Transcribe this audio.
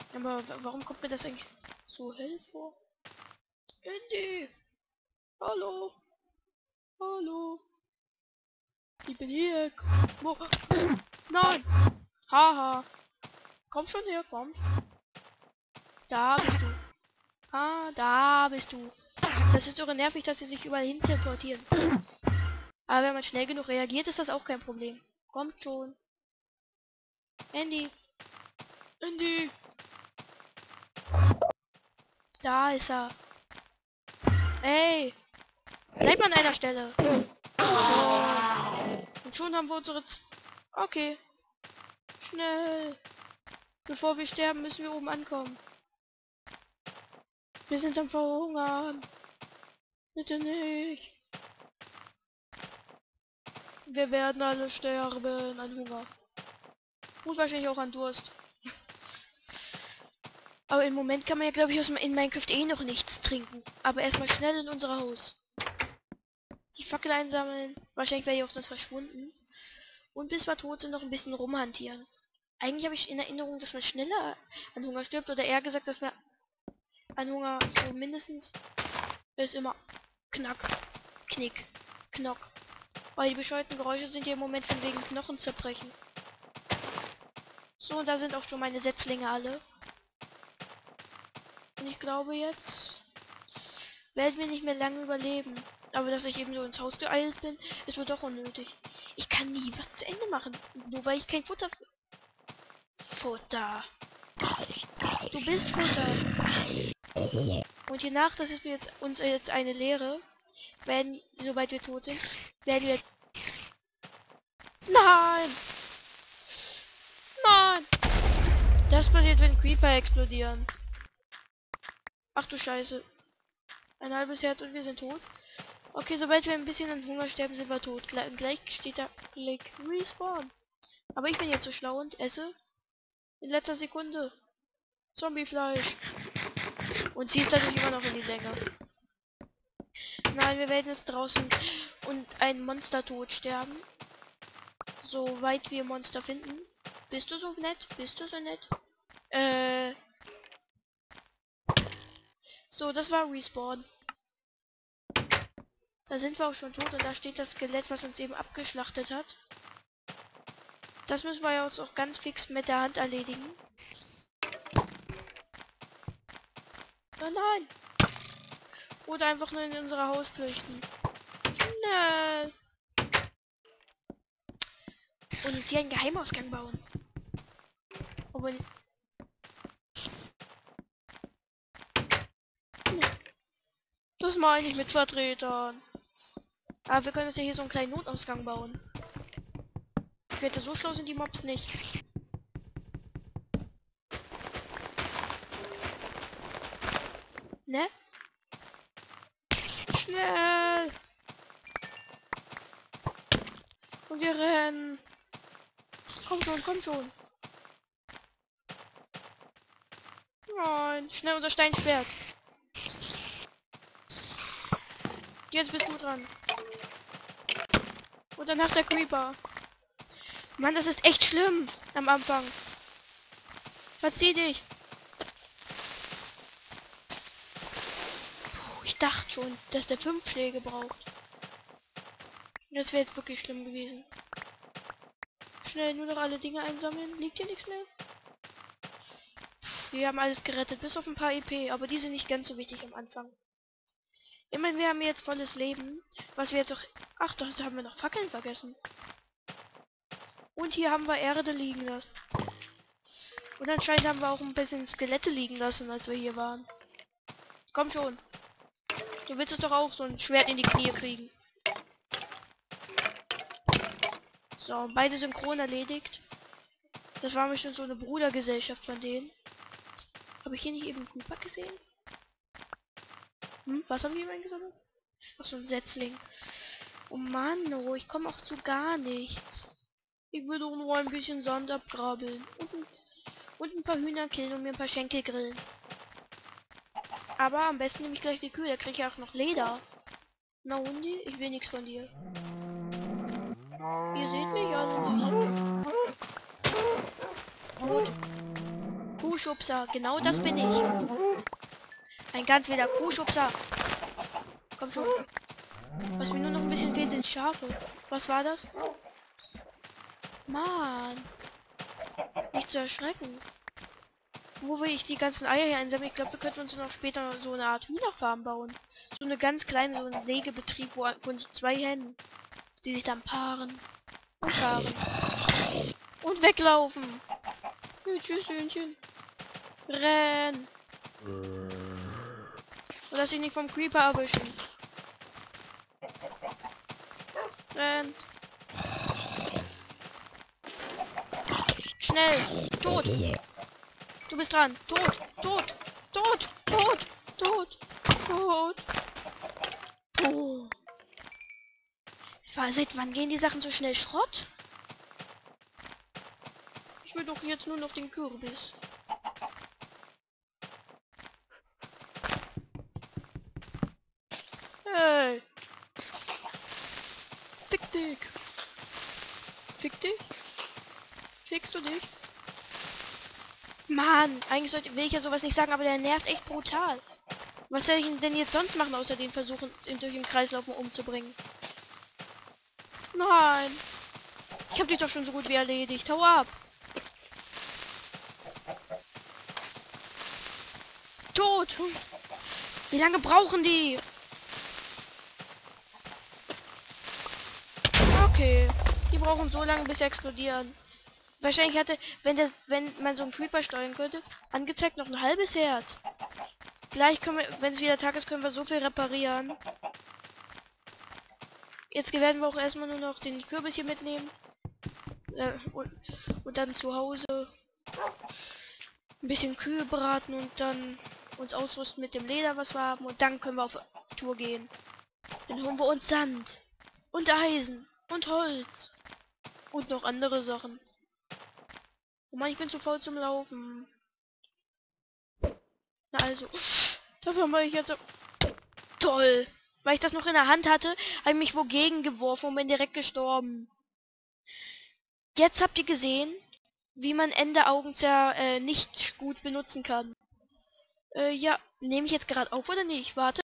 Aber warum kommt mir das eigentlich so hell vor? Andy! Hallo! Hallo! Ich bin hier! Wo? Nein! Haha! Komm schon her, komm! Da bist du! Ah, da bist du! Das ist irre nervig, dass sie sich überall hin teleportieren. Aber wenn man schnell genug reagiert, ist das auch kein Problem. Kommt schon! Andy! Andy! Da ist er! Ey! Bleib mal an einer Stelle! So. Und schon haben wir unsere... Okay. Schnell. Bevor wir sterben, müssen wir oben ankommen. Wir sind am Verhungern. Bitte nicht. Wir werden alle sterben an Hunger. Und wahrscheinlich auch an Durst. Aber im Moment kann man ja, glaube ich, in Minecraft eh noch nichts trinken. Aber erstmal schnell in unser Haus. Die Fackel einsammeln. Wahrscheinlich wäre ich auch sonst verschwunden. Und bis wir tot sind, noch ein bisschen rumhantieren. Eigentlich habe ich in Erinnerung, dass man schneller an Hunger stirbt. Oder eher gesagt, dass man an Hunger so mindestens ist immer knack, knick, knock. Weil die bescheuerten Geräusche sind hier im Moment von wegen Knochen zerbrechen. So, und da sind auch schon meine Setzlinge alle. Und ich glaube, jetzt werden wir nicht mehr lange überleben. Aber dass ich eben so ins Haus geeilt bin, ist wohl doch unnötig. Ich kann nie was zu Ende machen, nur weil ich kein Futter... Futter. Du bist Futter. Und je nach, das ist uns jetzt eine Lehre, werden, sobald wir tot sind, werden wir... Nein! Nein! Das passiert, wenn Creeper explodieren. Ach du Scheiße. Ein halbes Herz und wir sind tot. Okay, sobald wir ein bisschen an Hunger sterben, sind wir tot. Gleich steht da Click Respawn. Aber ich bin jetzt so schlau und esse in letzter Sekunde Zombiefleisch. Und ziehst dadurch immer noch in die Länge. Nein, wir werden jetzt draußen und ein Monster tot sterben. Soweit wir Monster finden. Bist du so nett? Bist du so nett? So, das war Respawn. Da sind wir auch schon tot und da steht das Skelett, was uns eben abgeschlachtet hat. Das müssen wir ja uns auch ganz fix mit der Hand erledigen. Oh nein! Oder einfach nur in unser Haus flüchten. Schnell! Und uns hier einen Geheimausgang bauen. Aber das meine ich mit Vertretern. Aber wir können uns ja hier so einen kleinen Notausgang bauen. Ich wette, so schlau sind die Mobs nicht. Ne? Schnell! Und wir rennen. Komm schon, komm schon. Nein, schnell unser Steinschwert. Jetzt bist du dran. Und danach der Creeper. Mann, das ist echt schlimm am Anfang. Verzieh dich. Puh, ich dachte schon, dass der 5 Schläge braucht. Das wäre jetzt wirklich schlimm gewesen. Schnell, nur noch alle Dinge einsammeln. Liegt hier nichts mehr? Puh, wir haben alles gerettet, bis auf ein paar EP, aber die sind nicht ganz so wichtig am Anfang. Immerhin, wir haben jetzt volles Leben. Was wir jetzt auch... Ach, da haben wir noch Fackeln vergessen. Und hier haben wir Erde liegen lassen. Und anscheinend haben wir auch ein bisschen Skelette liegen lassen, als wir hier waren. Komm schon. Du willst es doch auch so ein Schwert in die Knie kriegen. So, beide synchron erledigt. Das war bestimmt so eine Brudergesellschaft von denen. Habe ich hier nicht eben Creeper gesehen? Was haben wir hier eingesammelt? Ach, so ein Setzling. Oh Mann, oh, ich komme auch zu gar nichts. Ich will doch nur ein bisschen Sand abgrabbeln. Und ein paar Hühner killen und mir ein paar Schenkel grillen. Aber am besten nehme ich gleich die Kühe, da kriege ich auch noch Leder. Na Hundi, ich will nichts von dir. Ihr seht mich alle nicht. Gut. Kuhschubser. Genau das bin ich. Ein ganz wilder Kuhschubser. Komm schon. Was mir nur noch ein bisschen fehlt, sind Schafe. Was war das? Mann. Nicht zu erschrecken. Wo will ich die ganzen Eier hier einsammeln? Ich glaube, wir könnten uns noch später so eine Art Hühnerfarm bauen. So eine ganz kleine, so ein Legebetrieb von so 2 Hennen. Die sich dann paaren. Und paaren. Und weglaufen. Tschüss, Hühnchen. Renn. Und lass dich nicht vom Creeper erwischen. Rennt. Schnell. Tot. Du bist dran. Tot. Tot. Tot. Tot. Tot. Tot. Oh. Seit wann gehen die Sachen so schnell Schrott? Ich will doch jetzt nur noch den Kürbis. Hey. Fick dich. Fick dich? Fickst du dich? Mann, eigentlich will ich ja sowas nicht sagen, aber der nervt echt brutal. Was soll ich denn jetzt sonst machen, außer den versuchen, ihn durch den Kreislaufen umzubringen? Nein. Ich hab dich doch schon so gut wie erledigt. Hau ab. Tot. Wie lange brauchen die? Okay. Die brauchen so lange, bis sie explodieren. Wahrscheinlich hatte, wenn man so einen Creeper steuern könnte, angezeigt noch ein halbes Herz. Gleich können wir, wenn es wieder Tag ist, können wir so viel reparieren. Jetzt werden wir auch erstmal nur noch den Kürbis hier mitnehmen. Und dann zu Hause ein bisschen Kühe braten und dann uns ausrüsten mit dem Leder, was wir haben. Und dann können wir auf Tour gehen. Dann holen wir uns Sand und Eisen und Holz und noch andere Sachen. Oh Mann, ich bin zu faul zum Laufen. Na also, dafür mache ich jetzt so... Toll! Weil ich das noch in der Hand hatte, habe ich mich wogegen geworfen und bin direkt gestorben. Jetzt habt ihr gesehen, wie man Ende Augenzerr nicht gut benutzen kann. Ja, nehme ich jetzt gerade auf oder nicht? Warte.